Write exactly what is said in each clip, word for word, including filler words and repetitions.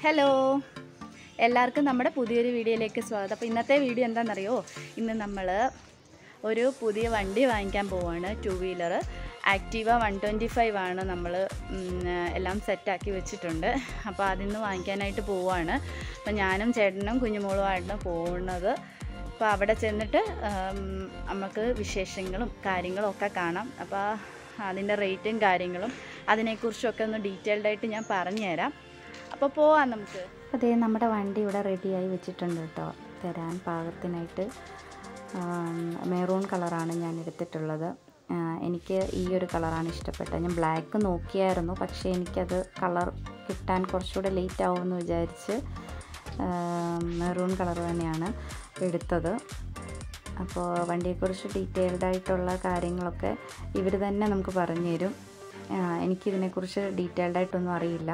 Hello, എല്ലാവർക്കും നമ്മുടെ പുതിയൊരു വീഡിയോയിലേക്ക് സ്വാഗതം. അപ്പോൾ ഇന്നത്തെ വീഡിയോ എന്താണെന്നറിയോ? ഇന്ന് നമ്മൾ ഒരു പുതിയ വണ്ടി വാങ്ങിക്കാൻ പോവുകയാണ്. Two wheeler Activa one twenty five ആണ് നമ്മൾ എല്ലാം സെറ്റാക്കി വെച്ചിട്ടുണ്ട്. അപ്പോൾ അതിന്ന് വാങ്ങിക്കാനായിട്ട് പോവുകയാണ്. അപ്പോൾ ഞാനും ചേട്ടനും കുഞ്ഞുമോളുമായിട്ടാണ് പോകുന്നത്. അപ്പോൾ അവിടെ ചെന്നിട്ട് നമുക്ക് വിശേഷങ്ങളും കാര്യങ്ങളും ഒക്കെ കാണാം. അപ്പോൾ അതിൻ്റെ റേറ്റും കാര്യങ്ങളും അതിനെക്കുറിച്ചൊക്കെ ഒന്ന് ഡീറ്റെയിൽഡായിട്ട് ഞാൻ പറഞ്ഞുതരാം. അപ്പോൾ പോവാം നമുക്ക്. അതേ, നമ്മുടെ വണ്ടി ഇവിടെ റെഡിയായി വെച്ചിട്ടുണ്ട് കേട്ടോ. തരാൻ പാകത്തിനായിട്ട് മെറൂൺ കളറാണ് ഞാൻ എടുത്തിട്ടുള്ളത്. എനിക്ക് ഈ ഒരു കളറാണ് ഇഷ്ടപ്പെട്ടത്. ഞാൻ ബ്ലാക്ക് നോക്കിയായിരുന്നു, പക്ഷേ എനിക്കത് കളർ കിട്ടാൻ കുറച്ചുകൂടെ ലേറ്റ് ആവുമെന്ന് വിചാരിച്ച് മെറൂൺ കളർ തന്നെയാണ് എടുത്തത്. അപ്പോൾ വണ്ടിയെക്കുറിച്ച് ഡീറ്റെയിൽഡായിട്ടുള്ള കാര്യങ്ങളൊക്കെ ഇവർ തന്നെ നമുക്ക് പറഞ്ഞു തരും. എനിക്കിതിനെക്കുറിച്ച് ഡീറ്റെയിൽഡായിട്ടൊന്നും അറിയില്ല.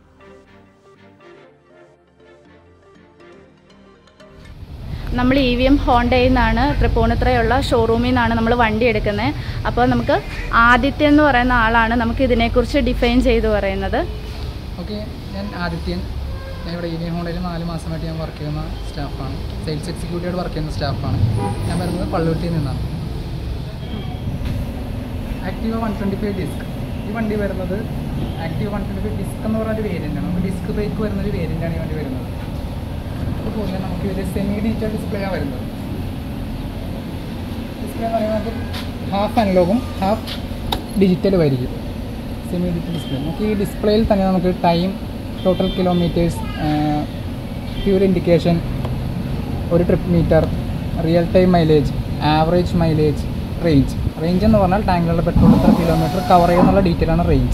നമ്മൾ ഇ വി എം ഹോണ്ടയിൽ നിന്നാണ് തൃപ്പൂണിത്തുറയുള്ള ഷോറൂമിൽ നിന്നാണ് നമ്മൾ വണ്ടി എടുക്കുന്നത്. അപ്പോൾ നമുക്ക് ആദിത്യൻ എന്ന് പറയുന്ന ആളാണ് നമുക്ക് ഇതിനെക്കുറിച്ച് ഡിഫൈൻ ചെയ്ത് പറയുന്നത്. ഓക്കെ, ഞാൻ ആദിത്യൻ. ഞാൻ ഇവിടെ ഇ വി എം ഹോണ്ടയിൽ നാല് മാസമായിട്ട് ഞാൻ വർക്ക് ചെയ്യുന്ന സ്റ്റാഫാണ്. സെയിൽസ് എക്സിക്യൂട്ടീവായിട്ട് വർക്ക് ചെയ്യുന്ന സ്റ്റാഫാണ്. ഞാൻ വരുന്നത് പള്ളുരുത്തിയിൽ നിന്നാണ്. Activa one twenty five disc. ഈ വണ്ടി വരുന്നത് Activa one twenty five disc എന്ന് പറഞ്ഞൊരു വേരിയൻ്റാണ്. നമുക്ക് ഡിസ്ക് ബ്രേക്ക് വരുന്നൊരു വേരിയൻ്റാണ് ഈ വണ്ടി വരുന്നത്. അതുപോലെ നമുക്ക് ഇതിൽ സെമി ഡിജിറ്റൽ ഡിസ്പ്ലേയാണ് വരുന്നത്. ഡിസ്പ്ലേ എന്ന് പറയുന്നത് ഹാഫ് അനലോഗും ഹാഫ് ഡിജിറ്റലുമായിരിക്കും. Semi digital display. നമുക്ക് ഈ ഡിസ്പ്ലേയിൽ തന്നെ നമുക്ക് time, total kilometres, fuel indication, ഒരു trip meter, real time mileage, average mileage, range. Range എന്ന് പറഞ്ഞാൽ ടാങ്കിലുള്ള പെട്രോൾ എത്ര കിലോമീറ്റർ കവർ ചെയ്യുന്നുള്ള ഡീറ്റെയിലാണ് റേഞ്ച്.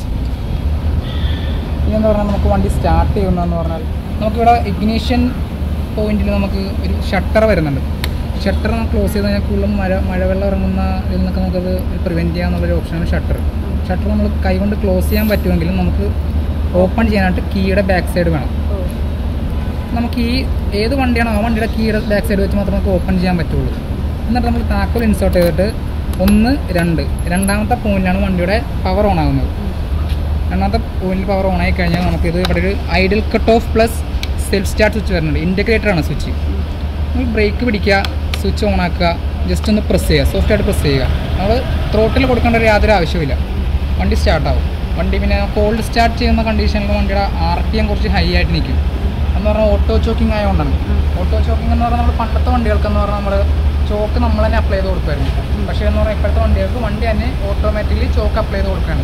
ഇതെന്ന് പറഞ്ഞാൽ നമുക്ക് വണ്ടി സ്റ്റാർട്ട് ചെയ്യുന്നതെന്ന് പറഞ്ഞാൽ നമുക്കിവിടെ ഇഗ്നീഷൻ പോയിന്റിൽ നമുക്ക് ഒരു ഷട്ടർ വരുന്നുണ്ട്. ഷട്ടർ നമുക്ക് ക്ലോസ് ചെയ്ത് കഴിഞ്ഞാൽ കൂടുതലും മഴ മഴവെള്ളം ഇറങ്ങുന്ന ഇതിൽ നിന്നൊക്കെ നമുക്കത് പ്രിവെൻറ്റ് ചെയ്യാന്നുള്ളൊരു ഓപ്ഷനാണ് ഷട്ടർ. ഷട്ടർ നമ്മൾ കൈകൊണ്ട് ക്ലോസ് ചെയ്യാൻ പറ്റുമെങ്കിലും നമുക്ക് ഓപ്പൺ ചെയ്യാനായിട്ട് കീയുടെ ബാക്ക് സൈഡ് വേണം. നമുക്ക് ഈ ഏത് വണ്ടിയാണോ ആ വണ്ടിയുടെ കീയുടെ ബാക്ക് സൈഡ് വെച്ച് മാത്രമേ നമുക്ക് ഓപ്പൺ ചെയ്യാൻ പറ്റുള്ളൂ. എന്നിട്ട് നമ്മൾ താക്കോൽ ഇൻസേർട്ട് ചെയ്തിട്ട് ഒന്ന് രണ്ട് രണ്ടാമത്തെ പോയിന്റിലാണ് വണ്ടിയുടെ പവർ ഓൺ ആകുന്നത്. രണ്ടാമത്തെ പോയിന്റിൽ പവർ ഓൺ ആയി കഴിഞ്ഞാൽ നമുക്കിത് ഇവിടെ ഒരു idle cut off plus self start switch വരുന്നുണ്ട്. ഇൻറ്റഗ്രേറ്ററാണ് സ്വിച്ച്. നമ്മൾ ബ്രേക്ക് പിടിക്കുക, സ്വിച്ച് ഓൺ ആക്കുക, ജസ്റ്റ് ഒന്ന് പ്രസ് ചെയ്യുക, സോഫ്റ്റായിട്ട് പ്രസ് ചെയ്യുക. നമ്മൾ ത്രോട്ടിൽ കൊടുക്കേണ്ട ഒരു യാതൊരു ആവശ്യമില്ല. വണ്ടി സ്റ്റാർട്ടാവും. വണ്ടി പിന്നെ കോൾഡ് സ്റ്റാർട്ട് ചെയ്യുന്ന കണ്ടീഷനിൽ വണ്ടിയുടെ ആർ ടി എം കുറച്ച് ഹൈ ആയിട്ട് നിൽക്കും. എന്ന് പറഞ്ഞാൽ ഓട്ടോ ചോക്കിങ് ആയതുകൊണ്ടാണ്. ഓട്ടോ ചോക്കിങ് എന്ന് പറഞ്ഞാൽ നമ്മൾ പണ്ടത്തെ വണ്ടികൾക്കെന്ന് പറഞ്ഞാൽ നമ്മൾ ചോക്ക് നമ്മൾ തന്നെ അപ്ലൈ ചെയ്ത് കൊടുക്കുമായിരുന്നു. പക്ഷേ എന്ന് പറഞ്ഞാൽ ഇപ്പോഴത്തെ വണ്ടികൾക്ക് വണ്ടി തന്നെ ഓട്ടോമാറ്റിക്കലി ചോക്ക് അപ്ലൈ ചെയ്ത് കൊടുക്കുകയാണ്.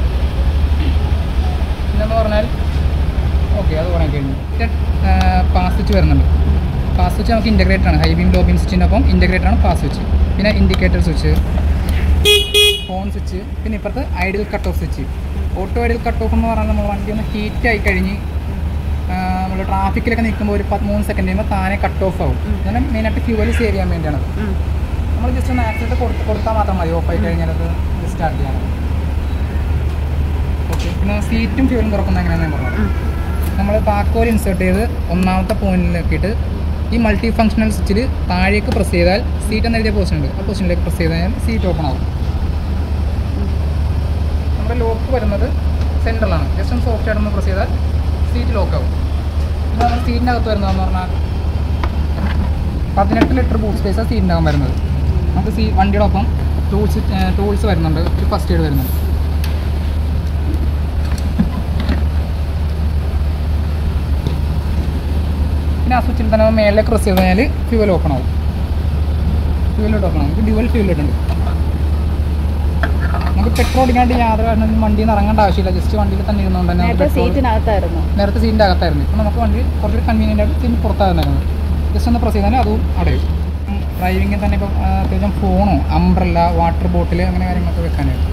പിന്നെന്ന് പറഞ്ഞാൽ ഓക്കെ, അത് പറയാൻ കഴിഞ്ഞു. പാസ് സ്വിച്ച് വരുന്നുണ്ട്. പാസ് സ്വിച്ച് നമുക്ക് ഇൻറ്റഗ്രേറ്റർ ആണ്. ഹൈ ബീം ലോ ബീം സ്വിച്ചിൻ്റെ ഒപ്പം ഇൻറ്റഗ്രേറ്റർ ആണ് പാസ് സ്വിച്ച്. പിന്നെ ഇൻഡിക്കേറ്റർ സ്വിച്ച്, ഫോൺ സ്വിച്ച്, പിന്നെ ഇപ്പുറത്ത് idle cut off switch. Auto idle cut off എന്ന് പറഞ്ഞാൽ നമ്മൾ വണ്ടി ഒന്ന് ഹീറ്റ് ആയി കഴിഞ്ഞ് നമ്മൾ ട്രാഫിക്കിലൊക്കെ നിൽക്കുമ്പോൾ ഒരു പത്ത് മൂന്ന് സെക്കൻഡ് കഴിയുമ്പോൾ താനെ കട്ട് ഓഫ് ആവും. അങ്ങനെ മെയിനായിട്ട് ഫ്യൂവൽ സേവ് ചെയ്യാൻ വേണ്ടിയാണ്. നമ്മൾ ജസ്റ്റ് ഒന്ന് ആക്സിഡൻറ്റ് കൊടുത്ത് കൊടുത്താൽ മാത്രം മതി ഓഫ് ആയി കഴിഞ്ഞാൽ അത് സ്റ്റാർട്ട് ചെയ്യാൻ. ഓക്കെ, പിന്നെ സീറ്റും ഫ്യൂവലും തുറക്കുന്നത് എങ്ങനെയാണെന്ന് ഞാൻ പറഞ്ഞു. നമ്മൾ താക്കോൽ ഇൻസേർട്ട് ചെയ്ത് ഒന്നാമത്തെ പോയിന്റിലാക്കിയിട്ട് ഈ മൾട്ടി ഫങ്ഷണൽ സ്വിച്ചിൽ താഴേക്ക് പ്രസ് ചെയ്താൽ സീറ്റ് എന്ന് എഴുതിയ പൊസിഷൻ ഉണ്ട്. ആ പൊസിഷനിലേക്ക് പ്രസ് ചെയ്ത് കഴിഞ്ഞാൽ സീറ്റ് ഓപ്പൺ ആവും. നമ്മുടെ ലോക്ക് വരുന്നത് സെൻട്രലാണ്. ജസ്റ്റ് ഒന്ന് സോഫ്റ്റ് ആയിട്ടൊന്ന് പ്രസ് ചെയ്താൽ സീറ്റ് ലോക്ക് ആവും. ഇത് നമ്മൾ സീറ്റിൻ്റെ അകത്ത് വരുന്നതെന്ന് പറഞ്ഞാൽ പതിനെട്ട് ലിറ്റർ ബൂട്ട് സ്പേസാണ് സീറ്റിൻ്റെ അകം വരുന്നത്. നമുക്ക് സീ വണ്ടിയുടെ ഒപ്പം ടൂൾസ് ടൂൾസ് വരുന്നുണ്ട്. ഒരു ഫസ്റ്റ് എയ്ഡ് വരുന്നുണ്ട്. പിന്നെ ആ സ്വിച്ചിൽ തന്നെ മേളിലേക്ക് പ്രസ് ചെയ്ത് കഴിഞ്ഞാൽ ഫ്യൂവൽ ഓപ്പൺ ആവും. ഫ്യൂവലോട്ട് ഓപ്പൺ ആവും. നമുക്ക് ഡ്യുവൽ ഫ്യൂവലിട്ടുണ്ട്. നമുക്ക് പെട്രോൾ അടിക്കാണ്ട് യാതൊരു വണ്ടിയിൽ നിന്ന് ഇറങ്ങേണ്ട ആവശ്യമില്ല. ജസ്റ്റ് വണ്ടിയിൽ തന്നെ ഇരുന്നുകൊണ്ട് തന്നെ നേരത്തെ സീറ്റിനകത്തായിരുന്നു. നേരത്തെ സീറ്റിൻ്റെ അകത്തായിരുന്നു. ഇപ്പോൾ നമുക്ക് വണ്ടി കുറച്ചുകൂടി കൺവീനിയൻ്റ് ആയിട്ട് സീറ്റ് പുറത്താകുന്നതായിരുന്നു. ജസ്റ്റ് ഒന്ന് പ്രസ് ചെയ്താൽ അതും അടയും. ഡ്രൈവിങ്ങിൽ തന്നെ ഇപ്പോൾ അത്യാവശ്യം ഫോണോ അംബ്രല്ല വാട്ടർ ബോട്ടിൽ അങ്ങനെ കാര്യങ്ങളൊക്കെ വെക്കാനായിട്ട്.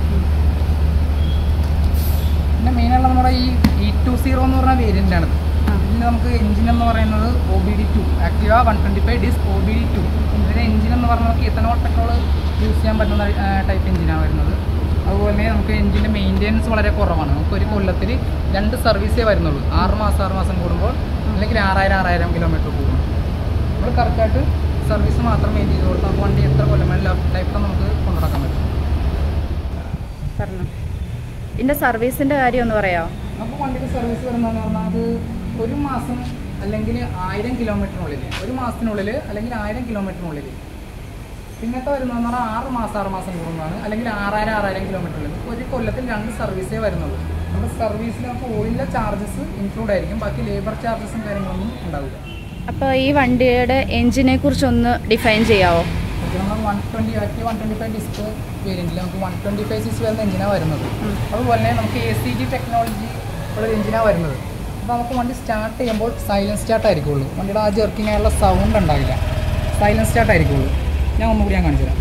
പിന്നെ മെയിനായിട്ട് നമ്മുടെ ഈ ഇ ടു സീറോ എന്ന് പറഞ്ഞ വേരിയൻ്റാണ്. ഇതിന് നമുക്ക് എഞ്ചിൻ എന്ന് പറയുന്നത് O B D two Activa one twenty five disc O B D two. ഇതിൻ്റെ എഞ്ചിൻ എന്ന് പറഞ്ഞാൽ നമുക്ക് എത്തനോൾ പെട്രോൾ യൂസ് ചെയ്യാൻ പറ്റുന്ന ടൈപ്പ് എഞ്ചിനാണ് വരുന്നത്. അതുപോലെ തന്നെ നമുക്ക് എഞ്ചിൻ്റെ മെയിൻ്റെനൻസ് വളരെ കുറവാണ്. നമുക്ക് ഒരു കൊല്ലത്തിൽ രണ്ട് സർവീസേ വരുന്നുള്ളൂ. ആറ് മാസം ആറ് മാസം കൂടുമ്പോൾ അല്ലെങ്കിൽ ആറായിരം ആറായിരം കിലോമീറ്റർ കൂടും. നമ്മൾ കറക്റ്റായിട്ട് സർവീസ് മാത്രം മെയിൻ ചെയ്ത് കൊടുത്താൽ നമുക്ക് വണ്ടി എത്ര കൊല്ലം വേണം ലൈഫ് ടൈം നമുക്ക് കൊണ്ടുനടക്കാൻ പറ്റും. പറഞ്ഞു ഇതിൻ്റെ സർവീസിൻ്റെ കാര്യം ഒന്ന് പറയാമോ? നമുക്ക് വണ്ടിയുടെ സർവീസ് വരുന്നതെന്ന് പറഞ്ഞാൽ അത് ഒരു മാസം അല്ലെങ്കിൽ ആയിരം കിലോമീറ്ററിനുള്ളിൽ, ഒരു മാസത്തിനുള്ളിൽ അല്ലെങ്കിൽ ആയിരം കിലോമീറ്ററിനുള്ളിൽ. പിന്നത്തെ വരുന്നതെന്ന് പറഞ്ഞാൽ ആറ് മാസം ആറ് മാസം കൂടുന്നതാണ്, അല്ലെങ്കിൽ ആറായിരം ആറായിരം കിലോമീറ്ററിനുള്ളിൽ. ഒരു കൊല്ലത്തിൽ രണ്ട് സർവീസേ വരുന്നുള്ളൂ. നമ്മുടെ സർവീസിൽ നമുക്ക് ഓയിലിൻ്റെ ചാർജസ് ഇൻക്ലൂഡ് ആയിരിക്കും, ബാക്കി ലേബർ ചാർജസും കാര്യങ്ങളൊന്നും ഉണ്ടാവില്ല. അപ്പോൾ ഈ വണ്ടിയുടെ എൻജിനെ കുറിച്ചൊന്ന് ഡിഫൈൻ ചെയ്യാമോ? നമ്മൾ one twenty active one twenty five disc വേരിയൻറ്റിൽ നമുക്ക് വൺ ട്വൻറ്റി ഫൈവ് സിക്സ് വരുന്ന എഞ്ചിനാണ് വരുന്നത്. അതുപോലെ തന്നെ നമുക്ക് എ സി ജി ടെക്നോളജി ഉള്ള എഞ്ചിനാണ് വരുന്നത്. അപ്പോൾ നമുക്ക് വണ്ടി സ്റ്റാർട്ട് ചെയ്യുമ്പോൾ സൈലൻസ് സ്റ്റാർട്ട് ആയിരിക്കുള്ളൂ. വണ്ടിയുടെ ആ ജെർക്കിംഗ് ആയുള്ള സൗണ്ട് ഉണ്ടാവില്ല, സൈലൻസ് സ്റ്റാർട്ട് ആയിരിക്കുള്ളൂ. ഞാൻ ഒന്നുകൂടി ഞാൻ കാണിച്ചു തരാം.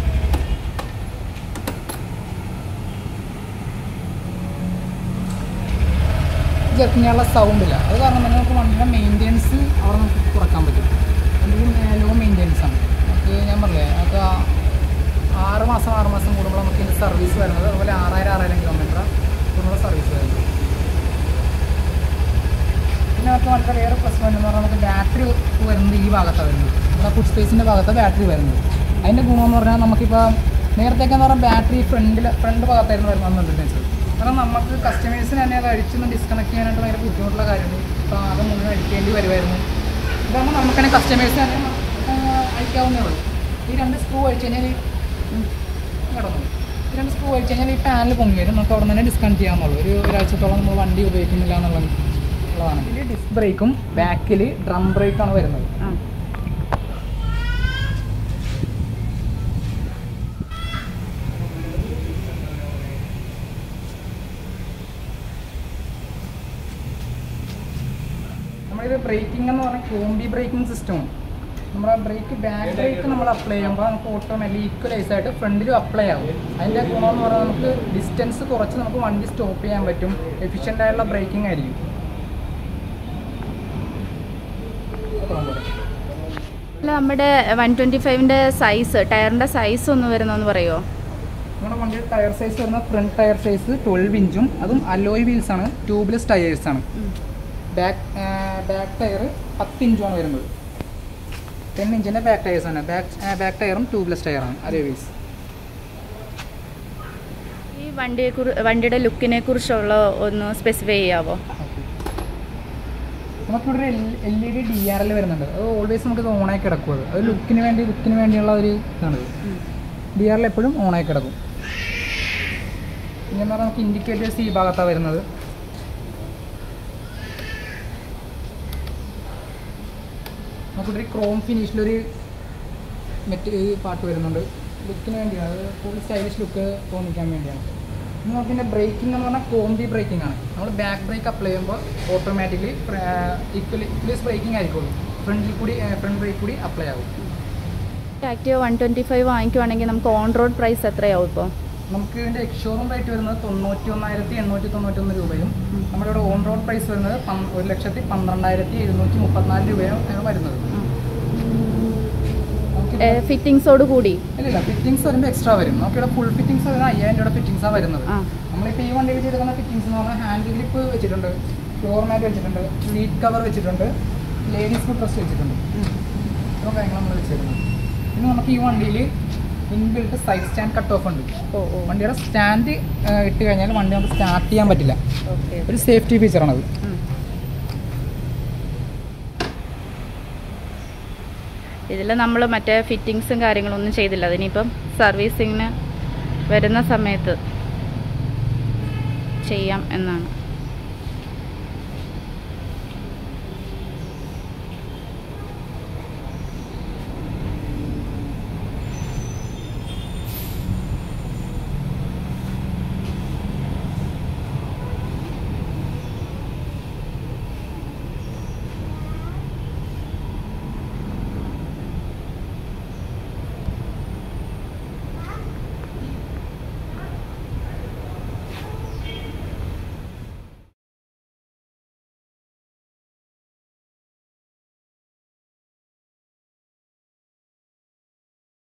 ജെർക്കിംഗ് ആയുള്ള സൗണ്ട് ഇല്ല. അത് കാരണം തന്നെ നമുക്ക് വണ്ടിയുടെ മെയിൻ്റെനൻസ് അവിടെ നമുക്ക് കുറക്കാൻ പറ്റും. വണ്ടി ലോ മെയിൻ്റെനൻസ് ആണ്. നമുക്ക് ഞാൻ പറഞ്ഞില്ലേ, നമുക്ക് ആറ് മാസം ആറ് മാസം കൂടുമ്പോൾ നമുക്ക് ഇതിൻ്റെ സർവീസ് വരുന്നത്. അതുപോലെ ആറായിരം ആറായിരം കിലോമീറ്റർ കൂടുമ്പോൾ സർവീസ് വരുന്നത്. പിന്നെ നമുക്ക് വളരെ വേറെ പ്രശ്നം എന്ന് പറഞ്ഞാൽ നമുക്ക് ബാറ്ററി വരുന്നത് ഈ ഭാഗത്താണ് വരുന്നത്. നമ്മുടെ ഫുഡ് സ്പേസിൻ്റെ ഭാഗത്താണ് ബാറ്ററി വരുന്നത്. അതിൻ്റെ ഗുണമെന്ന് പറഞ്ഞാൽ നമുക്കിപ്പോൾ നേരത്തേക്കെന്ന് പറഞ്ഞാൽ ബാറ്ററി ഫ്രണ്ടിൽ ഫ്രണ്ട് ഭാഗത്തായിരുന്നു വരുന്നതെന്ന്. കാരണം നമുക്ക് കസ്റ്റമേഴ്സിന് തന്നെ അത് അഴിച്ചൊന്ന് ഡിസ്കണക്ട് ചെയ്യാനായിട്ട് ഭയങ്കര ബുദ്ധിമുട്ടുള്ള കാര്യമാണ്. ഇപ്പോൾ അത് മുഴുവൻ അഴിക്കേണ്ടി വരുമായിരുന്നു. ഇതാകുമ്പോൾ നമുക്ക് തന്നെ കസ്റ്റമേഴ്സിന് തന്നെ അഴിക്കാവുന്നേ ഉള്ളൂ. ഈ രണ്ട് സ്ക്രൂ അഴിച്ച് കഴിഞ്ഞാൽ കിടന്നു ഈ രണ്ട് സ്ക്രൂ അഴിച്ച് കഴിഞ്ഞാൽ ഈ പാനൽ പൊങ്ങി വരും. നമുക്ക് അവിടെ നിന്ന് ഡിസ്കണക്ട് ചെയ്യാവുന്നുള്ളൂ. ഒരു ഒരാഴ്ചത്തോളം നമ്മൾ വണ്ടി ഉപയോഗിക്കുന്നില്ല എന്നുള്ളത് ഉള്ളതാണ്. ഇതിൽ ഡിസ്ക് ബ്രേക്കും ബാക്കിൽ ഡ്രം ബ്രേക്കാണ് വരുന്നത്. നമ്മളിത് ബ്രേക്കിംഗ് എന്ന് പറഞ്ഞാൽ കോംബി ബ്രേക്കിംഗ് സിസ്റ്റമാണ്. നമ്മുടെ ബ്രേക്ക് ബാക്ക് ബ്രേക്ക് നമ്മൾ അപ്ലൈ ചെയ്യുമ്പോൾ നമുക്ക് ഓട്ടോമാറ്റിക് ഈക്വലൈസ് ആയിട്ട് ഫ്രണ്ടിലും അപ്ലൈ ആവും. അതിൻ്റെ ഗുണമെന്ന് പറഞ്ഞാൽ നമുക്ക് ഡിസ്റ്റൻസ് കുറച്ച് നമുക്ക് വണ്ടി സ്റ്റോപ്പ് ചെയ്യാൻ പറ്റും. എഫിഷ്യൻ്റ് ആയിട്ടുള്ള ബ്രേക്കിംഗ് ആയിരിക്കും. അല്ല, നമ്മുടെ വൺ ട്വൻറ്റി ഫൈവിൻ്റെ സൈസ്, ടയറിൻ്റെ സൈസ് ഒന്ന് വരുന്നതെന്ന് പറയുമോ? നമ്മുടെ വണ്ടിയുടെ ടയർ സൈസ് വരുന്ന ഫ്രണ്ട് ടയർ സൈസ് ട്വൽവ് ഇഞ്ചും അതും അലോയ് വീൽസാണ്, ട്യൂബ്ലെസ് ടയേഴ്സാണ്. ബാക്ക് ബാക്ക് ടയർ പത്ത് ഇഞ്ചുമാണ് വരുന്നത്. ടെൻ ഇഞ്ചിൻ്റെ ബാക്ക് ടയേഴ്സാണ്. ബാക്ക് ബാക്ക് ടയറും ട്യൂബ്ലെസ് ടയറാണ്, അലോയ് വീൽസ്. ഈ വണ്ടിയെ കുറി വണ്ടിയുടെ ലുക്കിനെ കുറിച്ചുള്ള ഒന്ന് സ്പെസിഫൈ ചെയ്യാവോ? നമുക്കിവിടെ ഒരു L E D D R L വരുന്നുണ്ട്. അത് ഓൾവേസ് നമുക്കിത് ഓണായി കിടക്കും. അത് അത് ലുക്കിന് വേണ്ടി ലുക്കിന് വേണ്ടിയുള്ള ഒരു ഇതാണ്. ഡി ആർ എൽ എപ്പോഴും ഓണായി കിടക്കും. പിന്നെ പറഞ്ഞാൽ നമുക്ക് ഇൻഡിക്കേറ്റേഴ്സ് ഈ ഭാഗത്താണ് വരുന്നത്. നമുക്കിവിടെ ക്രോം ഫിനിഷിലൊരു മെറ്റ് പാർട്ട് വരുന്നുണ്ട്. ലുക്കിന് വേണ്ടിയാണ്, അത് കൂടുതൽ സ്റ്റൈലിഷ് ലുക്ക് തോന്നിക്കാൻ വേണ്ടിയാണ്. ഇനി നമുക്ക് പിന്നെ ബ്രേക്കിംഗ് എന്ന് പറഞ്ഞാൽ കോംബി ബ്രേക്കിംഗ് ആണ്. നമ്മൾ ബാക്ക് ബ്രേക്ക് അപ്ലൈ ചെയ്യുമ്പോൾ ഓട്ടോമാറ്റിക്കലി ഈക്വലി ഈക്വലീസ് ബ്രേക്കിംഗ് ആയിരിക്കുള്ളൂ. ഫ്രണ്ടിൽ കൂടി ഫ്രണ്ട് ബ്രേക്ക് കൂടി അപ്ലൈ ആവും. ആക്റ്റീവ വൺ ട്വൻറ്റി ഫൈവ് വാങ്ങിക്കുവാണെങ്കിൽ നമുക്ക് ഓൺ റോഡ് പ്രൈസ് എത്രയാവും? ഇപ്പോൾ നമുക്ക് ഇതിൻ്റെ എക്സ്ഷോറൂം റേറ്റ് വരുന്നത് തൊണ്ണൂറ്റി ഒന്നായിരത്തി എണ്ണൂറ്റി തൊണ്ണൂറ്റി ഒന്ന് രൂപയും നമ്മുടെ ഇവിടെ ഓൺ റോഡ് പ്രൈസ് വരുന്നത് ഒരു ലക്ഷത്തി പന്ത്രണ്ടായിരത്തി എഴുന്നൂറ്റി മുപ്പത്തിനാല് രൂപയാണ് വരുന്നത്. ഫിറ്റിംഗ്സോട് കൂടി ഇല്ല, ഫിറ്റിംഗ്സ് വരുമ്പോൾ എക്സ്ട്രാ വരും. നമുക്കിവിടെ ഫുൾ ഫിറ്റിംഗ്സ് വരുന്നത് അയ്യായിരം രൂപയുടെ ഫിറ്റിംഗ്സാണ് വരുന്നത്. നമ്മളിപ്പോൾ ഈ വണ്ടിയിൽ ചെയ്തിരിക്കുന്ന ഫിറ്റിംഗ്സ് എന്ന് പറഞ്ഞാൽ ഹാൻഡ് ഗ്രിപ്പ് വെച്ചിട്ടുണ്ട്, ഫ്ലോർ മാറ്റ് വെച്ചിട്ടുണ്ട്, സീറ്റ് കവർ വെച്ചിട്ടുണ്ട്, ലേഡീസ് ഫുഡ് റെസ്റ്റ് വെച്ചിട്ടുണ്ട്. ഇത്രയും കാര്യങ്ങൾ നമ്മൾ വെച്ചിരുന്നത്. പിന്നെ നമുക്ക് ഈ വണ്ടിയിൽ inbuilt side stand cut off ഉണ്ട്. വണ്ടിയുടെ സ്റ്റാൻഡ് ഇട്ട് കഴിഞ്ഞാൽ വണ്ടി നമുക്ക് സ്റ്റാർട്ട് ചെയ്യാൻ പറ്റില്ല. ഒരു സേഫ്റ്റി ഫീച്ചറാണത്. ഇതിൽ നമ്മൾ മറ്റേ ഫിറ്റിങ്സും കാര്യങ്ങളൊന്നും ചെയ്തില്ല. അതിനിപ്പം സർവീസിങ്ങിന് വരുന്ന സമയത്ത് ചെയ്യാം എന്നാണ്.